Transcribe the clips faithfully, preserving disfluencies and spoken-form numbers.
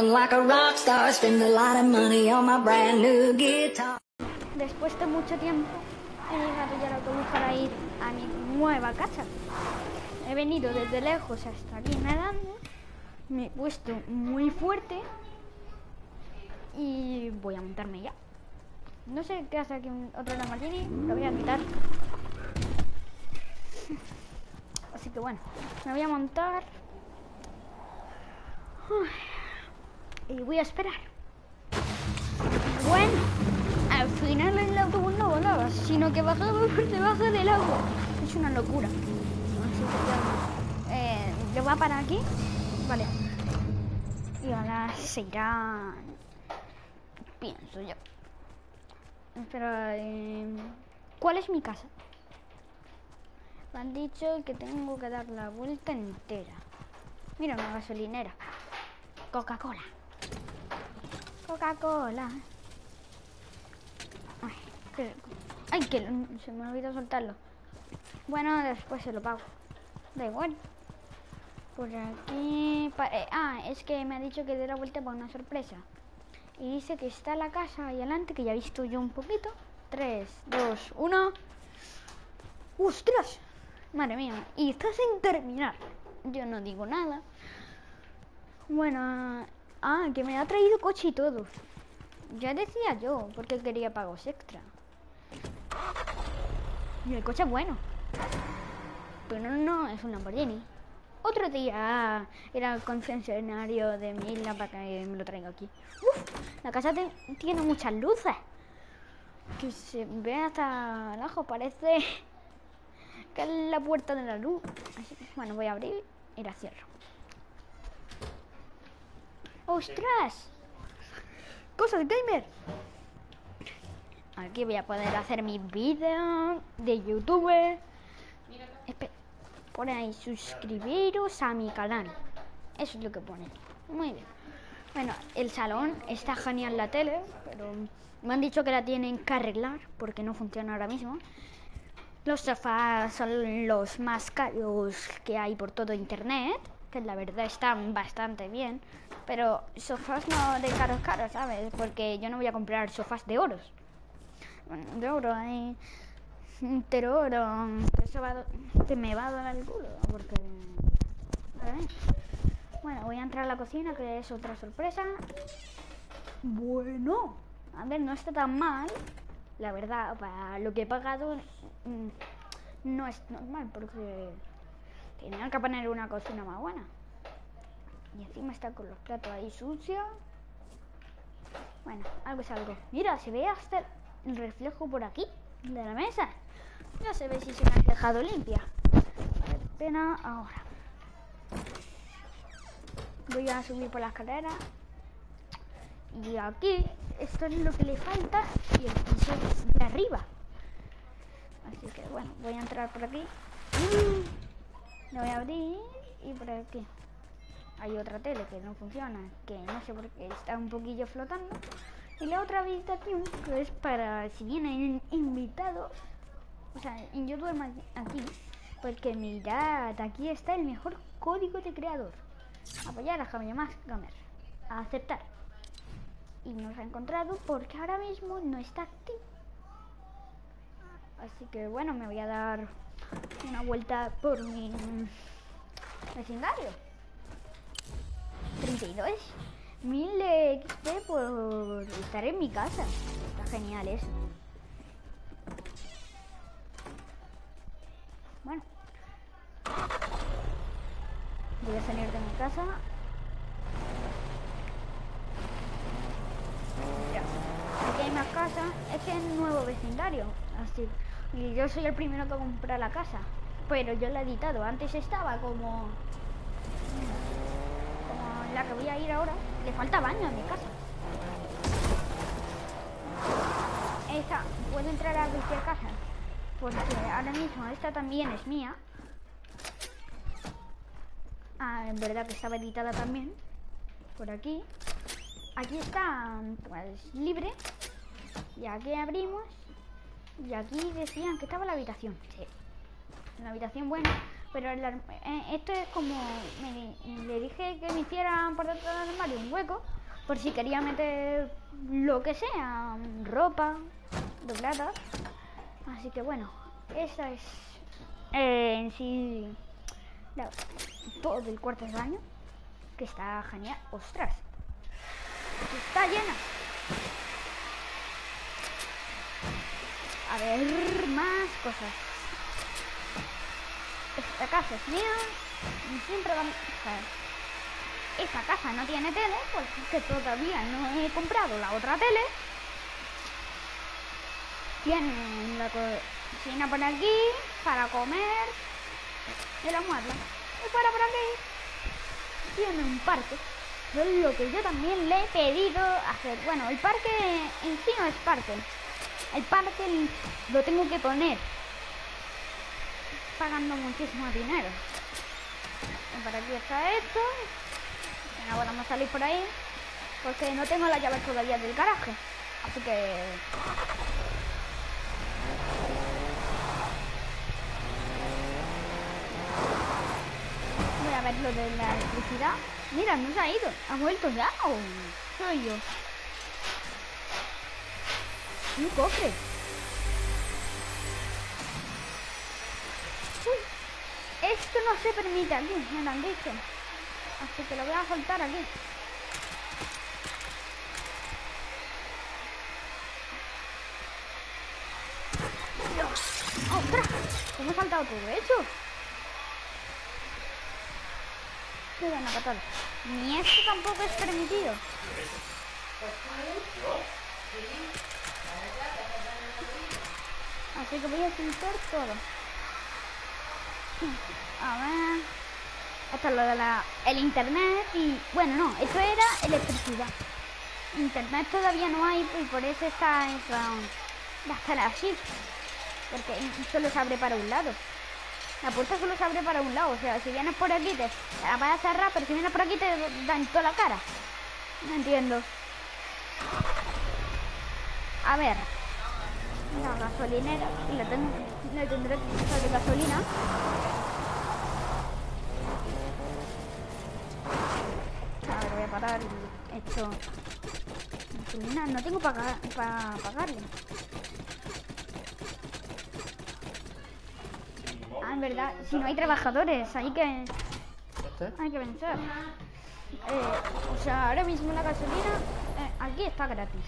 feeling like a rock star. Spend a lot of money on my brand new guitar. Después de mucho tiempo he llegado ya al autobús para ir a mi nueva casa. He venido desde lejos hasta aquí nadando. Me he puesto muy fuerte y voy a montarme ya. No sé qué hace aquí otro Lamborghini, lo voy a quitar. Así que bueno, me voy a montar y voy a esperar. Bueno, al final el autobús no volaba, sino que bajaba por debajo del agua. Es una locura. Así que ya, eh, ¿le voy a parar aquí? Vale. Y ahora se irá, pienso yo. Espera, eh, ¿cuál es mi casa? Me han dicho que tengo que dar la vuelta entera. Mira, una gasolinera. Coca-Cola. Coca-Cola. Ay, que, ay, que se me olvidó soltarlo. Bueno, después se lo pago. Da igual. Por aquí... Eh, ah, es que me ha dicho que dé la vuelta para una sorpresa. Y dice que está la casa ahí adelante, que ya he visto yo un poquito. tres, dos, uno. ¡Ostras! Madre mía, y está sin terminar. Yo no digo nada. Bueno, ah, que me ha traído coche y todo. Ya decía yo, porque quería pagos extra. Y el coche es bueno. Pero no, no, es un Lamborghini. Otro día era el concesionario de mi isla para que me lo traiga aquí. Uf, la casa te, tiene muchas luces. Que se ve hasta abajo, parece que es la puerta de la luz. Así, bueno, voy a abrir y la cierro. ¡Ostras! ¡Cosas gamer! Aquí voy a poder hacer mis vídeos de youtuber. Espera, pone ahí suscribiros a mi canal. Eso es lo que pone. Muy bien. Bueno, el salón está genial, la tele, pero me han dicho que la tienen que arreglar porque no funciona ahora mismo. Los sofás son los más caros que hay por todo internet, que la verdad están bastante bien, pero sofás no de caros caros, ¿sabes? Porque yo no voy a comprar sofás de oros. Bueno, de oro hay entero oro, eso va, te me va a doler el culo, porque... ¿sabes? Bueno, voy a entrar a la cocina, que es otra sorpresa. Bueno, a ver, no está tan mal. La verdad, para lo que he pagado no es normal, porque tenían que poner una cocina más buena. Y encima está con los platos ahí sucios. Bueno, algo es algo. Mira, se ve hasta el reflejo por aquí, de la mesa. Ya se ve si se me ha dejado limpia. Vale, pena ahora. Voy a subir por la escalera. Y aquí, esto es lo que le falta. Y el piso de arriba. Así que bueno, voy a entrar por aquí. Lo voy a abrir. Y por aquí hay otra tele que no funciona, que no sé por qué está un poquillo flotando. Y la otra habitación, que es para si vienen invitados. O sea, yo duermo aquí. Porque mirad, aquí está el mejor código de creador. Apoyar a Javier Más Gamer. A aceptar. Y nos ha encontrado porque ahora mismo no está activo. Así que bueno, me voy a dar una vuelta por mi vecindario. treinta y dos mil X P por estar en mi casa. Está genial eso. Bueno, voy a salir de mi casa. Mira, aquí hay más casas. Este es el nuevo vecindario. Así. Y yo soy el primero que compra la casa. Pero yo la he editado. Antes estaba como... como la que voy a ir ahora. Le falta baño a mi casa. Esta, puedo entrar a cualquier casa. Porque ahora mismo esta también es mía. Ah, en verdad que estaba editada también. Por aquí. Aquí está, pues, libre. Y aquí abrimos. Y aquí decían que estaba la habitación. Sí. La habitación buena. Pero el, eh, esto es como... Me, le dije que me hicieran por dentro del armario un hueco. por si quería meter lo que sea, ropa, dobladas. Así que bueno, esa es eh, en sí la, todo el cuarto de baño, que está genial. Ostras, está llena. A ver, más cosas. Esta casa es mía y siempre van a ver. Esta casa no tiene tele porque todavía no he comprado la otra tele. Tiene la cocina por aquí para comer y la muerla. Y fuera por aquí tiene un parque. Es lo que yo también le he pedido hacer. Bueno, el parque en sí no es parque. El parque lo tengo que poner pagando muchísimo dinero. Y por aquí está esto. Ahora vamos a salir por ahí porque no tengo la llave todavía del garaje. Así que... voy a ver lo de la electricidad. Mira, no se ha ido. ¿Ha vuelto ya o soy yo? Un cofre. Uy, esto no se permite aquí, me lo han dicho. Así que lo voy a soltar aquí. ¡Ostras! ¿Cómo he saltado todo eso? Qué buena patada. Ni esto tampoco es permitido. Así que voy a soltar todo. A ver. Esto es lo de la, el internet y... bueno, no, esto era electricidad. Internet todavía no hay y por eso está eso, va a estar así. Porque solo se abre para un lado. La puerta solo se abre para un lado. O sea, si vienes por aquí te la vas a cerrar, pero si vienes por aquí te dan toda la cara. No entiendo. A ver. La gasolinera. Y la tengo, le tendré que echar de gasolina. A ver, voy a parar esto. Gasolina, no tengo para pa pagarle. Ah, en verdad, si no hay trabajadores, hay que hay que vencer. Eh, o sea, ahora mismo la gasolina eh, aquí está gratis.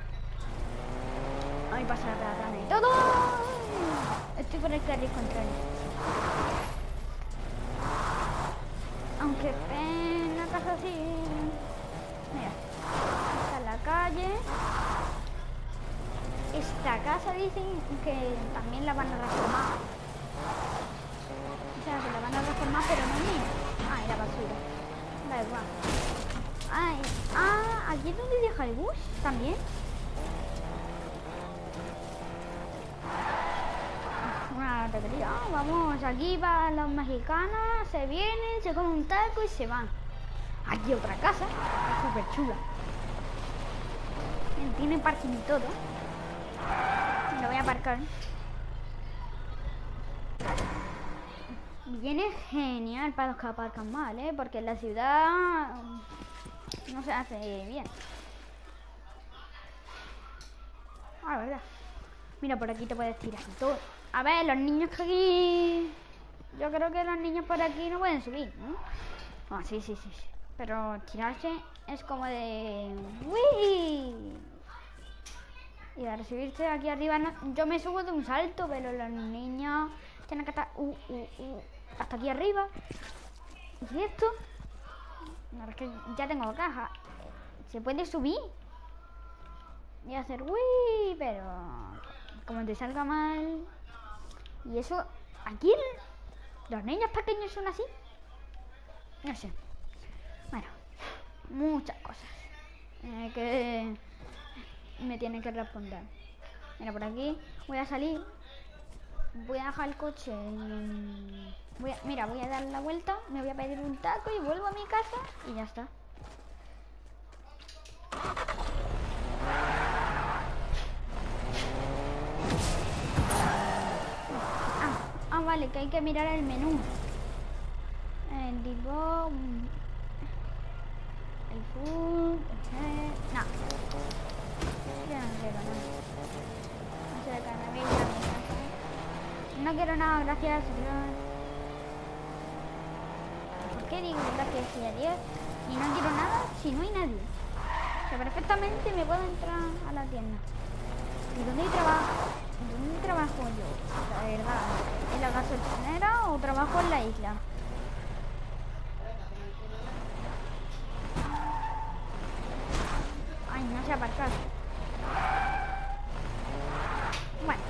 Ahí pasa la rana y todo. Estoy por el carril contrario. Aunque en una casa así... mira, está en la calle. Esta casa dicen que también la van a reformar. O sea, que la van a reformar, pero no mía. Ah, la basura. Da igual. Ay, ah, aquí es donde deja el bus también. Una tontería. Vamos, aquí van los mexicanos, se vienen, se comen un taco y se van. Aquí otra casa, es súper chula. Tiene parking y todo. Lo voy a aparcar. Viene genial para los que aparcan mal, ¿eh? Porque en la ciudad no se hace bien. Ah, verdad. Mira, por aquí te puedes tirar todo. A ver, los niños que aquí... yo creo que los niños por aquí no pueden subir, ¿no? Ah, sí, sí, sí, sí. Pero tirarse es como de... ¡uy! Y a recibirse aquí arriba, no... yo me subo de un salto, pero los niños tienen que estar uh, uh, uh, hasta aquí arriba. ¿Y esto? No, es que ya tengo caja. ¿Se puede subir? Y hacer uy, pero como te salga mal. Y eso, aquí los niños pequeños son así. No sé. Bueno, muchas cosas eh, que me tienen que responder. Mira, por aquí voy a salir. Voy a dejar el coche y voy a, mira, voy a dar la vuelta, me voy a pedir un taco y vuelvo a mi casa y ya está. Ah, ah, vale, que hay que mirar el menú. El digo... El food, el no. Yo no quiero nada. No sé de qué me voy a ir a mi casa. No quiero nada, gracias, Dios. ¿Por qué digo gracias y adiós? Y no quiero nada si no hay nadie. O sea, perfectamente me puedo entrar a la tienda. ¿Y dónde trabajo? ¿Dónde trabajo yo? La verdad, ¿en la gasolinera o trabajo en la isla? Ay, no sé aparcar. Bueno.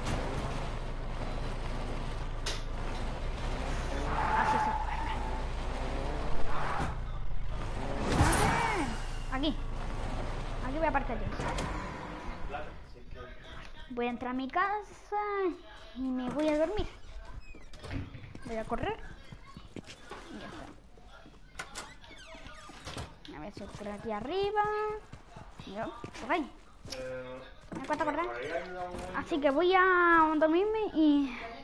Así se aparca. Aquí. Aquí voy a aparcar yo. Voy a entrar a mi casa y me voy a dormir. Voy a correr. Y ya está. A ver si por aquí arriba. Yo, por ahí. Me cuesta correr. Así que voy a dormirme y